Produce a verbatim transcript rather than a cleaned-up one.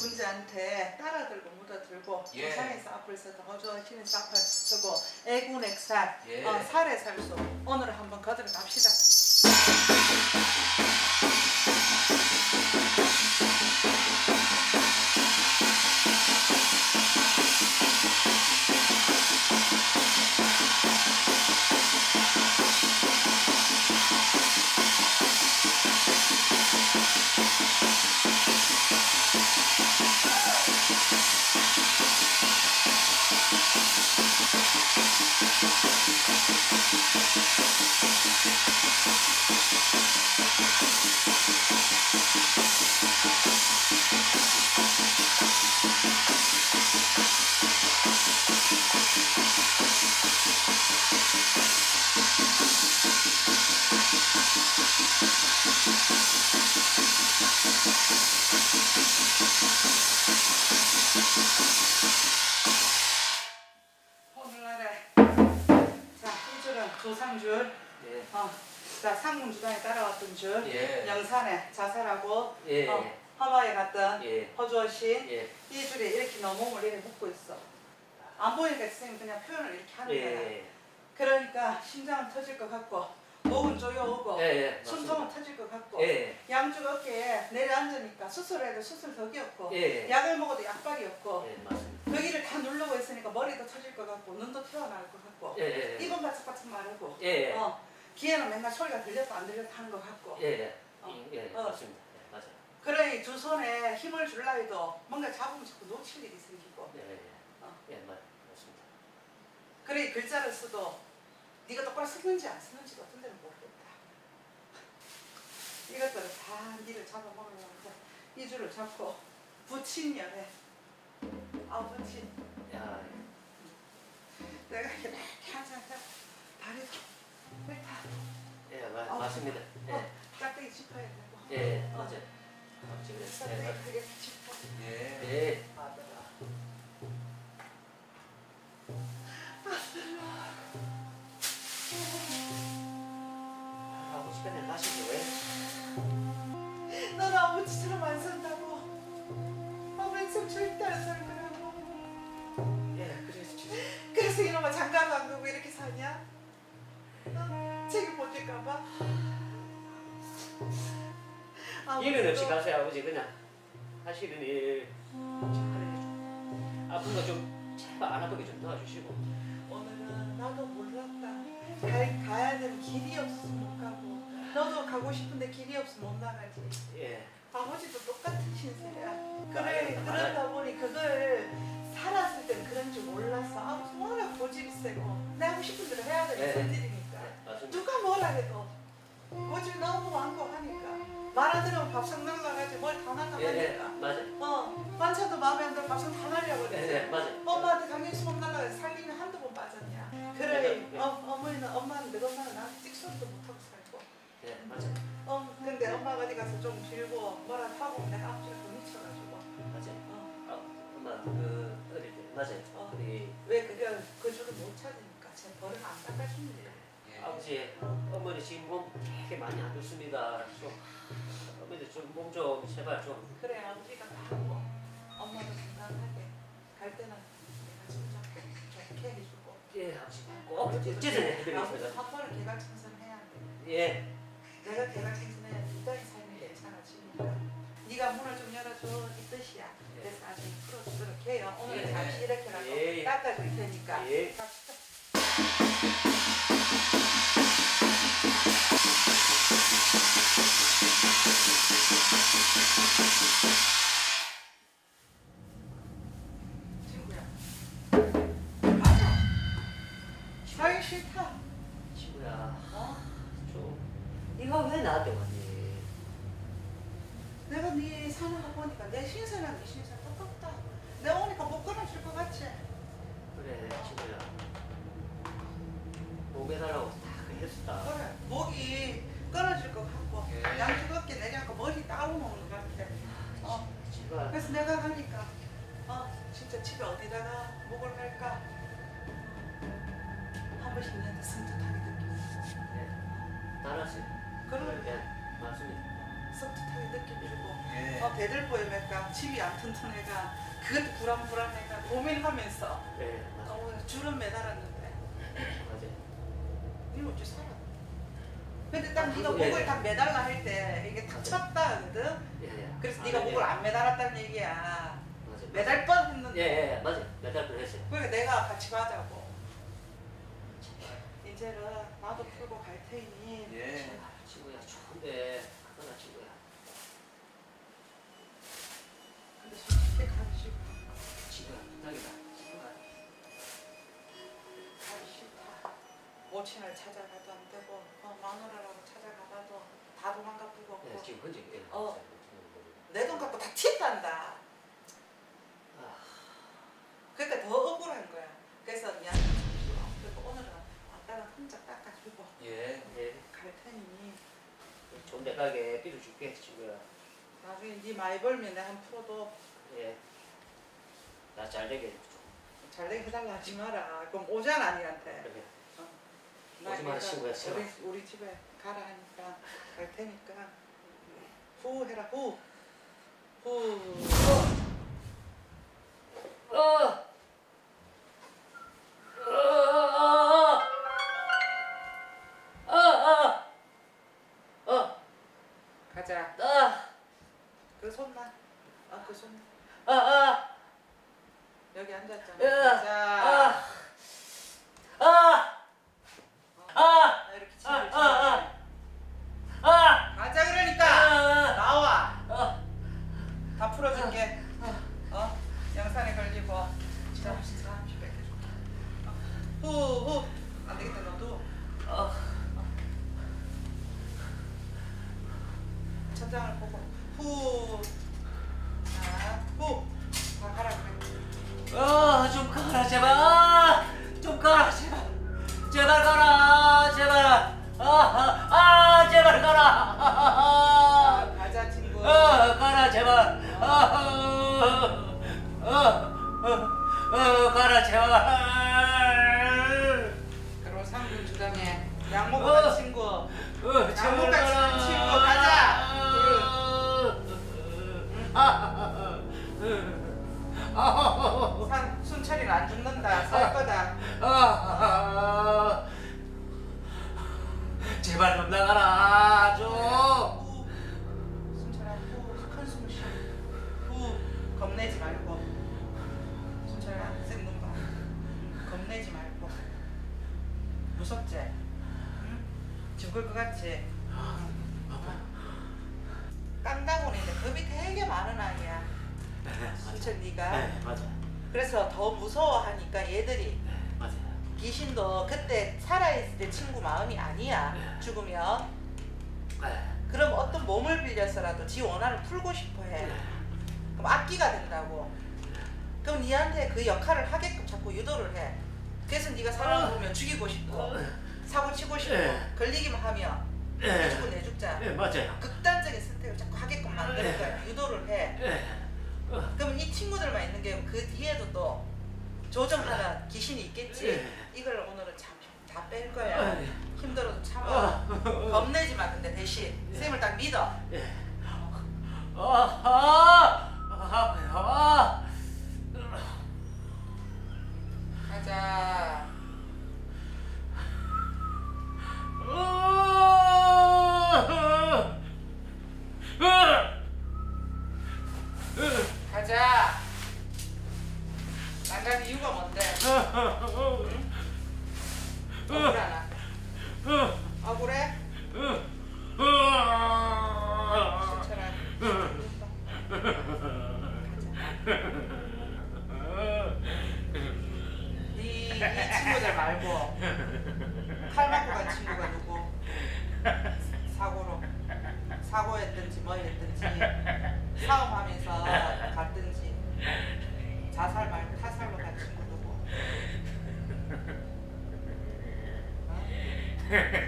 군자한테 따라들고 묻어들고 예. 조상에서 앞을 서도 호주하시는 앞을 서고 애군의 살, 예. 어, 살의 살수 오늘 한번 거들어 갑시다. 오늘날에 자, 이 줄은 조상줄, 예. 어, 자, 상문주당에 따라왔던 줄, 예. 영산에 자살하고 예. 어, 허마에 갔던 예. 허주어신 예. 이 줄에 이렇게 너 몸을 이렇게 묶고 있어. 안 보이니까 선생님 그냥 표현을 이렇게 하는 거야. 예. 그러니까 심장은 터질 것 같고 목은 조여오고 예. 예. 숨통은 터질 것 같고 예. 양쪽 어깨에 내려앉으니까 수술해도 수술덕이 없고 예. 약을 먹어도 약발이 없고 예. 맞습니다. 거기를 다 누르고 있으니까 머리도 터질 것 같고 눈도 튀어나올 것 같고 예. 예. 입은 바짝바짝 마르고 예. 어, 귀에는 맨날 소리가 들렸다 안 들렸다 하는 것 같고 예. 예. 어. 예. 어. 맞습니다. 예. 맞아요. 그러니 두 손에 힘을 줄라 해도 뭔가 잡으면 자꾸 놓칠 일이 생기고 예. 예. 어. 예. 맞. 맞습니다. 그래 글자를 써도 네가 똑바로 쓰는지 안 쓰는지도 어떤 데는 모르겠다. 이것들을 다 니를 잡아먹으려고 이 줄을 잡고 붙인 열에 아 붙인 야. 내가 이렇게 항상 다리 다 예. 맞. 어. 맞습니다. 예. 어, 짝대기 짚어야 되고 예. 어. 맞아요. 지금 짝대기 예. 크게 짚어 예. 예. 아들아 하고 시간에 마시지 왜? 너는 아버지처럼 안 산다고 아버지처럼 절대 안 살 거라고 예. 그래서 지금 그래서 이놈아 장가도 안 가고 이렇게 사냐? 어? 책임 못 질까봐? 일은 없이 가세요 아버지 그냥 하시는 일 잘해주고 아픈 거 좀 제발 안 아프게 좀 도와주시고 오늘은 나도 몰랐다. 가, 가야 되는 길이 없어서 못 가고 너도 가고 싶은데 길이 없어서 못 나가지. 예. 아버지도 똑같은 신세야. 맞아요. 그래 그러다 보니 그걸 살았을 때는 그런 줄 몰랐어. 아버지 워낙 고집이 세고 내 하고 싶은 대로 해야 되는 네. 성질이니까 네, 맞습니다. 누가 뭐라 해도 고집이 너무 많고 하니까 말 안 들으면 밥상 날라가지 뭘 다 날라가니까 예, 예, 맞아요. 어 반찬도 마음에 안 들어 밥상 다 날려버렸어. 예, 예, 맞아요. 엄마한테 당연히 손 날라가 살리는 한두 번 빠졌냐. 그래 네, 네. 어, 어머니는 엄마는 너 엄마는 나한테 찍소리도 못하고 살고 예, 맞아요. 어 근데 엄마가 어디 가서 좀 빌고 뭐라 하고 내가 앞줄에 미쳐가지고 맞아요. 어, 아, 엄마 그 어릴 때 맞아요. 어. 우리 왜 그게 그 줄을 못 찾으니까 제 버릇 안 닦아주는 거야. 아버지 어머니 지금 몸 되게 많이 안 좋습니다. 좀 어머니 좀 몸 좀 제발 좀. 그래 아버지가 다 하고 엄마도 건강하게 갈 때는 내가 손잡고 좋게 해주고 예, 아버지 꼭 어쨌든 해드리겠습니다. 한 번은 개가 청소해야 돼. 예. 내가 개가 청소해야 네 딸이 삶이 괜찮아지니까 네가 문을 좀 열어줘 이 뜻이야. 그래서 나중에 풀어주도록 해요. 오늘 예. 잠시 이렇게라도 예. 닦아줄 테니까 예. 갑시다. 친구야 맞아 살기 싫다. 친구야, 어? 좀 이거 왜 나한테 왔니? 내가 네 사는 거 보니까 내 신세랑 네 신세 똑같다. 내가 오니까 못 끊어줄 것 같지? 그래, 친구야. 몸 해달라고 다 했었다. 그래 목이 끊어질 것 같고 예. 양쪽 어깨 내려앉고 머리 따오는 것 같아. 어. 제발. 그래서 내가 가니까 어 진짜 집에 어디다가 목을 갈까 한 번씩 내한테 섬뜩하게 느끼고 네. 알았어요. 그러면 네, 맞습니다. 섭섭하게 느끼고 예. 어, 배들보에 몇가 집이 안 튼튼해가 그것도 불안불안해가 고민하면서 네, 맞아. 어, 줄은 매달았는데 맞아. 이거 어찌 살아. 근데 딱 아, 네가 그거, 예, 목을 예. 딱 매달라 할 때 이게 탁 쳤다 하거든. 예, 예. 그래서 아, 네가 예, 목을 예. 안 매달았다는 얘기야. 맞아. 매달 뻔 했는데. 예, 예, 예. 맞아. 매달 뻔 했어요. 그러니까 내가 같이 가자고. 이제는 나도 풀고 갈 테니. 예. 친구야, 좋은데 그거나 친구야. 근데 솔직히 가기 싫어. 친구야, 부탁이다. 친구야. 가기 싫다. 모친을 찾아가도 안 되고, 어, 마누라라고 찾아가봐도 다 도망가 불고 예, 없고. 지금 현재 예. 어. 내 돈 갖고 다 튄단다. 아, 그러니까 더 억울한 거야. 그래서 미안해. 그리고 오늘은 아빠랑 혼자 닦아주고 예. 예. 갈 테니 좋은 데 가게 삐를 줄게, 친구야. 나중에 네 많이 벌면 내가 한 프로도 예. 나 잘 되게 해줘. 잘되게 해달라 하지 마라. 그럼 오잖아 니한테. 그래. 나 오지 마라, 얘가 친구야, 제발. 우리, 우리 집에 가라 하니까 갈 테니까 후 해라 후. 후. 어. 어. 어. 어. 어. 가자. 아. 그 손 놔. 아, 그 손. 아. 아. 여기 앉았잖아. 야. 가자. 아. 아. 아. 나 이렇게 아. 집을 아. 치워. 아. 가자 그러니까. 아. 나와. 아. 다 풀어줄게. 어? 양산에 걸리고. 자, 잠시 뺏겨줄게. 어. 후, 후. 안 되겠다, 너도. 어. 천장을 보고. 후. 자, 후. 다 가라 그래. 아, 좀 가라 제발. 아, 좀 가라 제발. 제발 가라 제발. 아, 아, 아 제발 가라. 아, 자, 가자 친구. 아, 가라 제발. 아, 아, 아, 아, 가라 제발. 그리고 상준 주장에 약 먹고 간 어. 친구. 어, 약 제발 먹고 간 가라. 친구 가자. 아, 아, 아, 아. 산 순철이는 안 죽는다. 살 거다. 아, 아, 제발 좀 나가라 좀. 후. 순철아 후. 큰 숨 쉬어. 후. 겁내지 말고. 순철아 쌩눈 봐. 겁내지 말고. 무섭지? 응? 죽을 것 같지? 깡다구니인데 겁이 되게 많은 아이야. 순철 네가. 네, 맞아. 그래서 더 무서워하니까 얘들이 네, 맞아. 귀신도 그때 살아있을 때 친구 마음이 아니야. 죽으면. 네, 그럼 어떤 몸을 빌려서라도 지 원한을 풀고 싶어 해. 그럼 악기가 된다고. 그럼 니한테 그 역할을 하게끔 자꾸 유도를 해. 그래서 네가 사람 보면 죽이고 싶고 사고 치고 싶고 네. 걸리기만 하면 내 네, 죽고 내 죽자. 네, 맞아요. 극단적인 선택을 자꾸 하게끔 만드는 거야. 유도를 해. 네, 어, 그럼 이 친구들만 있는 게 그 뒤에도 또 조정하는 귀신이 있겠지. 네. 이걸 오늘은 참 다 뺄 거야. 네. 힘들어도 참아. 어, 겁내지 마. 근데 대신 쌤을 딱 믿어. 네. 아, 아, 아, 아. 가자. 가자. 안 가는 이유가 뭔데? 응? 억울하나? 억울해? 순철아. 네, 네 친구들 말고 칼 맞고 간 친구가 누구? 사고로 사고했든지 뭐였든지 싸움하면서 갔든지 자살 말고 타살로 간 친구 누구? 어?